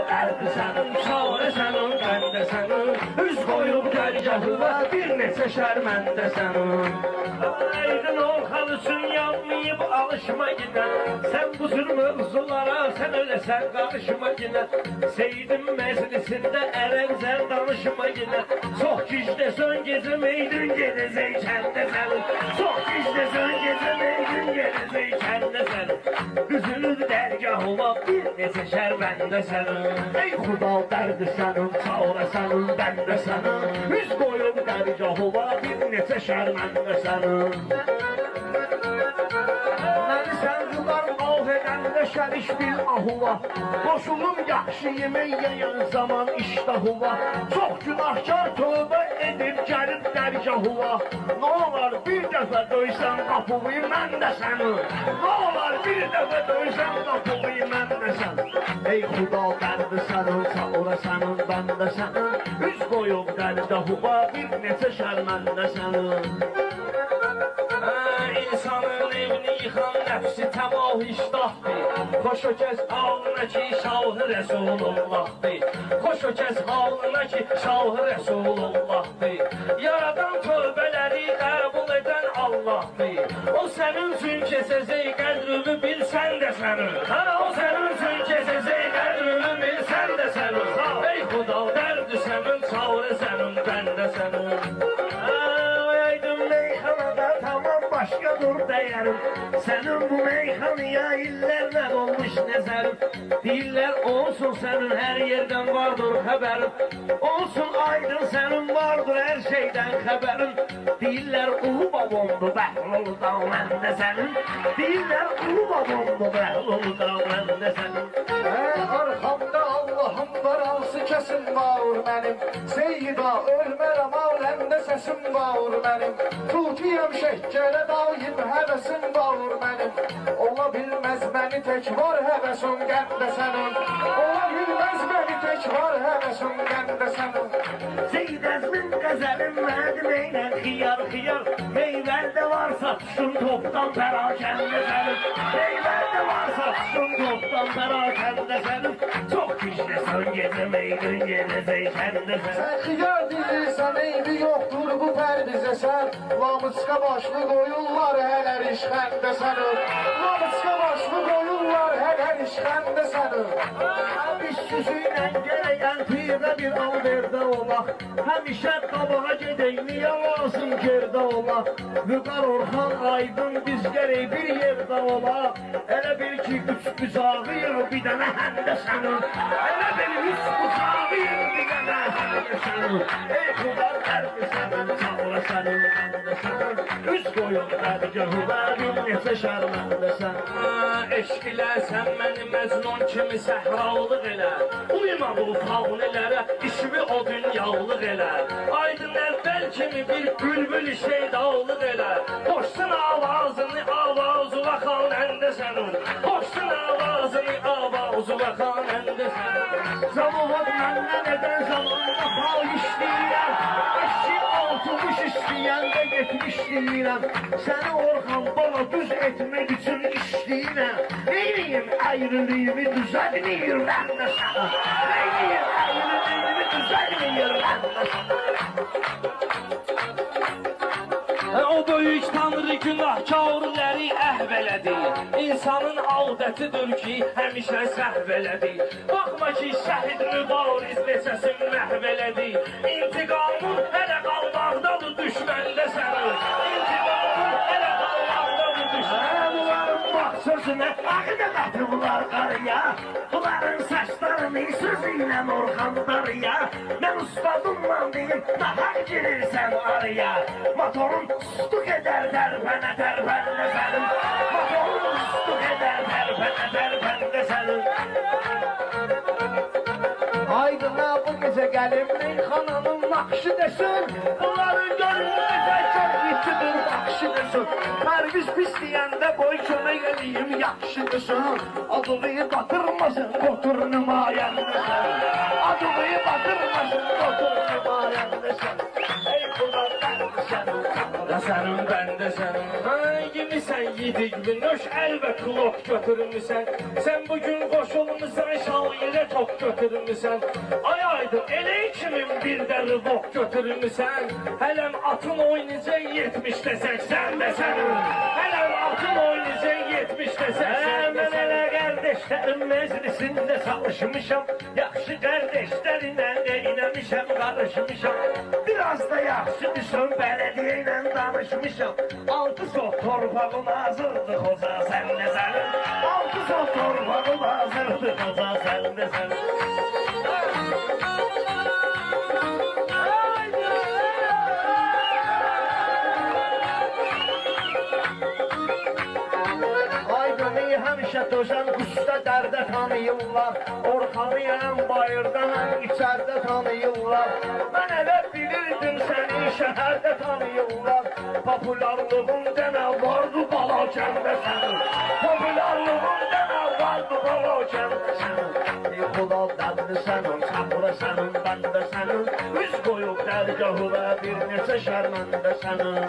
dərdi sənin, çarə sənin, bəndə sənin. Üz qoyub dərgahına bir neçə şərməndə sənin. Aydın Orxan üçün yanmayıb alışma yine. Sen bu tür mövzulara sen ölesən qarışma yine. Seydim məclisində ərəmzər danışma yine. Çox gizləsən gecə meydin gedəcək kəndə sənin. Çox gizləsən gecə meydin gedəcək kəndə sənin. Üzülür dərgahına bir neçə şərbəndə sənin. Ey xuda dərdi sənin, çarə sənin, bəndə sənin. Üz qoyub dərgahına bir neçə şərbəndə sənin. Məni sən Vuqar av edəndə şəriş bil ahula. Qoşulum yaxşı yemək yeyən zaman iştahula. Çox günahkar tövbə edib gəlib dərgahula. Nə olar bir dəfə döysən qapıyı mən də sənin. Nə olar bir dəfə döysən qapıyı mən də sənin. Ey xuda dərdi sənin, çarə sənin, bəndə sənin. Üz qoyub dərgahula bir neçə şərməndə sənin. İnsanın evini yıxan nəfsi təmah iştahdır. Xoş o kəs halına ki şahı Rəsulullahdır. Xoş o kəs halına ki şahı Rəsulullahdır. Yaradan tövbələri qəbul edən Allahdır. O sənin üçün kəsəcək qədrümü bilsən də sənin. O sənin üçün kəsəcək qədrümü bilsən də sənin. Ey xuda dərdi sənin, çarə sənin, bəndə sənin. Aydın meyxanada tamam başqa dur dəyərim. Sənin bu meyxanıya illərlə olmuş nəzərim. Deyirlər olsun sənin hər yerdən vardır xəbərim. Olsun Aydın sənin vardır hər şeydən xəbərim. Deyirlər ulu babamdır Bəhlulda məndə sənin. Deyirlər ulu babamdır Bəhlulda məndə sənin. Arxamda Allahım var, hansı kəsim var mənim. Seyyida ölmərəm aləmdə səsim var mənim. Tutiyəm şəhkərə daim həvəsim var mənim. Ola bilməz məni tək var həvəsim qəndə sənin. Ola bilməz məni tək var həvəsim qəndə sənin. Seydəzmin qəzəlim mənim eynən xiyar xiyar. Meyvəldə var satışın topdan pərakəndə sənin. Meyvəldə var satışın topdan pərakəndə sənin. Çox gizləsən gecə meydin gedəcək kəndə sənin. Sən xiyar deyirsən eybi yoxdur bu Pervizə sən. Lamıçqa başlı qoyurlar hələr işxəndə sənin. Lamıçqa başlı qoyurlar hələr işxəndə sənin. İş yüzüyle gələyən piyədə bir alverdə olaq. Həmişə qabağa gedək, niyə lazım gerdə olaq. Vuqar Orxan Aydın biz gərək bir yerdə olaq. Elə bil ki üç bucağıyıq bir dənə həndə sənin. Elə bil üç bucağıyıq bir dənə həndə sənin. Ey xuda dərdi sənin, çarə sənin, bəndə sənin. Üz qoyun dərgahına bir neçə şərməndə sənin. Eşq ilə sən məni məcnun kimi səhralıq elə. Uyma bu fağnilərə, işimi o dünyalıq elə. Aydın əvvəl kimi bir bülbül şeydalıq elə. Hoşsun avazını, avazı vaxan əndə sənin. Hoşsun avazını, avazı vaxan əndə sənin. Zavod məndən edən zamanda pay işləyirəm. Eşki altmış işləyəndə getmiş deyirəm. Səni Orxan bana düz etmək üçün işləyirəm. Neyliyim ayrılığımı düzəlməyir məndə sana. Neyliyim ayrılığımı düzəlməyir məndə sana. O böyük tanrı günahkarları əhvələdi. İnsanın adətidir ki, həmişə səhvələdi. Baxma ki, şəhid mübariz neçəsin məhvələdi. İntiqamın hələ qalmaqdadır düşməndə sənin. İntiqamın hələ qalmaqdadır düşməndə. Bunların bax sözünə ağıda qatıblar qarıya. Bunların saçlarını sözü ilə Orxandarıya. Mən ustadımla deyim, nahaq girirsən araya. Motorun sustuk edər tərpənə tərpənə sənin. Motorun sustuk edər tərpənə tərpənə sənin. Aydın'a bu gecə gəlib meyxananın nakşı desin. Bunların gönlünüzə çok yitidir bakşı desin. Perviz pis deyəndə boy kömək eləyim yaxşı desin. Adını batırmasın qotur nümayəndə sənin. Adını batırmasın qotur nümayəndə sənin. Ey Xuda bəndə sənin, çarə sənin, bəndə sənin. Ay gibi götürmüsən yedik nöş əlbə klok götürmüsən. Sən bugün qoşulmuşsan şairə tok götürmüsən. Ay Aydın elə 2001-də rıvok götürmüsən. Hələm atın oynayacaq 70-də 80-də sənin. Hələm atın oynayacaq 70-də 80-də mən elə qardeşlərim məclisində çalışmışam. Yaxşı qardeşlərinə eyləmişəm, qarışmışam. Biraz da yaxşı düşün bələdiyyə ilə danışmışam. 6 soq torpağım hazırdı xoca səndə sənin. 6 soq torpağım hazırdı xoca səndə sənin. Həmişə döşən qüsdə dərdə tanıyırlar. Orxanı yənəm bayırda həm içərdə tanıyırlar. Mən elə bilirdim səni şəhərdə tanıyırlar. Popularlığın dənə vardı bala kəndə sənin. Popularlığın dənə vardı bala kəndə sənin. Xudal dəndi sənin, çapıra sənin, bəndə sənin. Üz qoyub dərgahı və bir neçə şərməndə sənin.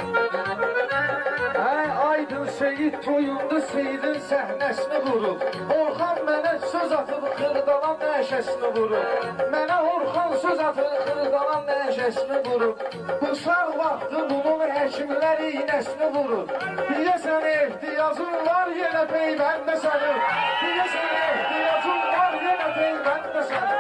Aydın Seyid toyunda Seyidin səhnəsini vurub. Orxan mənə söz atıb Xirdalan nəşəsini vurub. Mənə Orxan söz atıb Xirdalan nəşəsini vurub. Vuqar vaxtı bunun həkimlər iynəsini vurub. Deyəsən ehtiyacın var yenə peyvəndə sənin. Deyəsən ehtiyacın var yenə peyvəndə sənin.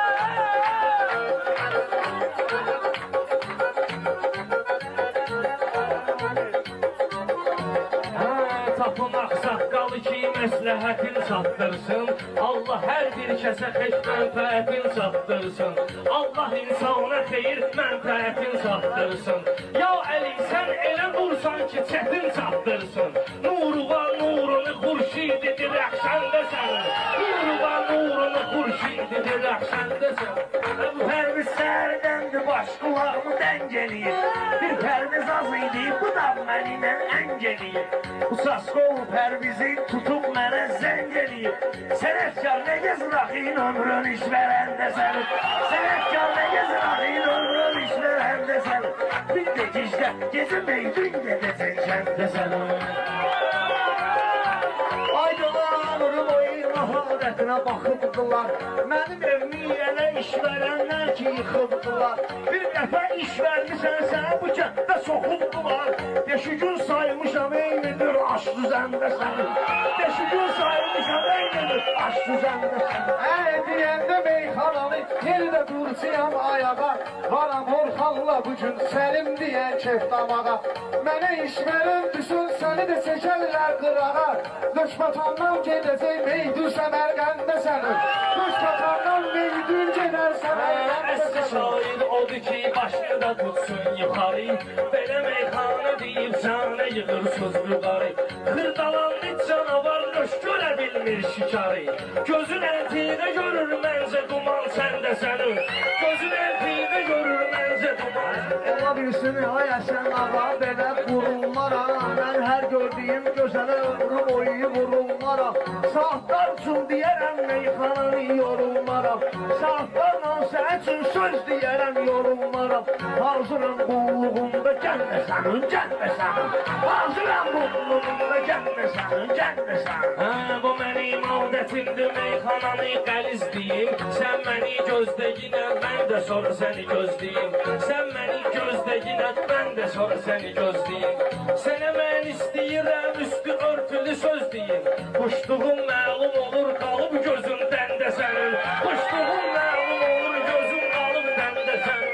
Tapınaq saqqalı ki məsləhətin çatdırsın. Allah hər bir kəsə xeyr mənfəətin çatdırsın. Allah insana xeyir mənfəətin çatdırsın. Ya Əli sən elə vursan ki çətin çatdırsın. Nuruva nurunu xurşididir rəxşəndə sənin. Nuruva nurunu xurşididir rəxşəndə sənin. Perviz sərdəndir baş qulağımı dəng eləyir. Bir Perviz az idi bu da mənimlə əng eləyir. Bu saskol Perviz'i tutup mənə zəng eləyib. Sənətkar nə gezraxin ömrün iş verəndə sənin. Sənətkar nə gezraxin ömrün iş verəndə sənin. Bir də gecdə gecə meydin gedəcək kəndə sənin. Aydılar ömrüm oyu maharətinə baxıbdılar. Mənim evimi yenə iş verənlər ki yıxıbdılar. Bir dəfə iş vermişsən sənə bu kənddə soxubdular. Deşigün saymışam eynidir aş düzəndə sənin. Deşigün saymışam eynidir aş düzəndə sənin. Deyəndə meyxananı yerdə durciyam ayağa. Varam Orxanla bugün səlim deyən kef damağa. Mənə iş verin düşün səni də çəkərlər qırağa. Döşbatandan gedəcək meydün səmərqəndə sənin. Döşbatandan meydün gedər səmərqəndə sənin. Əsli şair odur ki başında tutsun yuxarı. Belə meyxana deyib canə yığırsız Vuqarı. Xirdalan bir canavar nöş görə bilmir şikarı. Gözün əltidə görür məncə duman səndə sənin. Gözün əltidə görür məncə duman. Ola bilsin ay Əsən ağa belə qurulmara. Mən hər gördüyüm gözələ ömrüm oyu vurulmara. Saatlar üçün deyərəm meyxananı yorulmara. Saatlarla sən üçün söz deyərəm yorulmara. Hazıram qulluğunda gəlmə sənin, gəlmə sənin. Hazıram qulluğunda gəlmə sənin, gəlmə sənin. Bu mənim adətimdir meyxananı qəlizliyim. Sən məni gözləyinə, mən də sonra səni gözləyim. Sən məni gözləyinə, mən də sonra səni gözləyim. Sənə mən istəyirəm üstü örtülü söz deyim. Quşduğum məlum olur qalıb gözün dəndə sənin. Quşduğum məlum olur gözün qalıb dəndə sənin.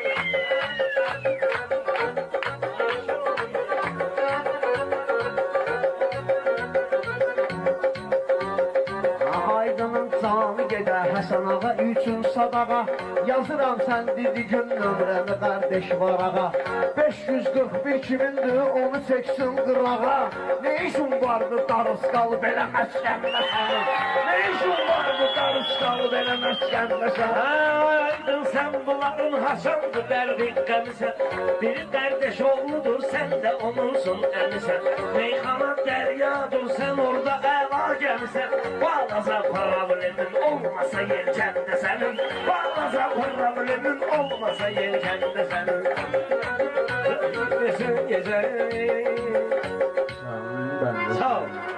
Aydının canı gedə Həsən ağa üçün sadağa. Yazıram sən dedi gün nömrəmi qardeş varağa. 541 kimindir onu çəksin qırağa. Ne işin vardı darıskalı belə məskəndə sənin. Ne işin vardı darıskalı belə məskəndə sənin. Aydın sən bunların hasandır dərdi qəmisən. Biri qardeş oğludur sən də onunsun əmisən. Meyxana dəryadır sən orada əla gəmisən. Bağlaza problemin olmasa yelkəndə sənin. Bağlaza problemin olmasa yelkəndə sənin. Gecə Bəli. Sağ ol.